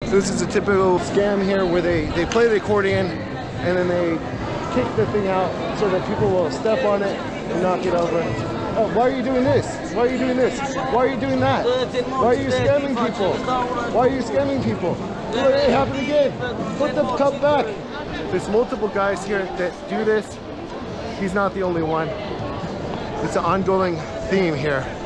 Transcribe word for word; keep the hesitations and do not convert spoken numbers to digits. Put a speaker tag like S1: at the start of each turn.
S1: So this is a typical scam here where they, they play the accordion and then they kick the thing out so that people will step on it and knock it over. Oh, why are you doing this? Why are you doing this? Why are you doing that? Why are you scamming people? Why are you scamming people? Look, it happened again. Put the cup back. There's multiple guys here that do this. He's not the only one. It's an ongoing theme here.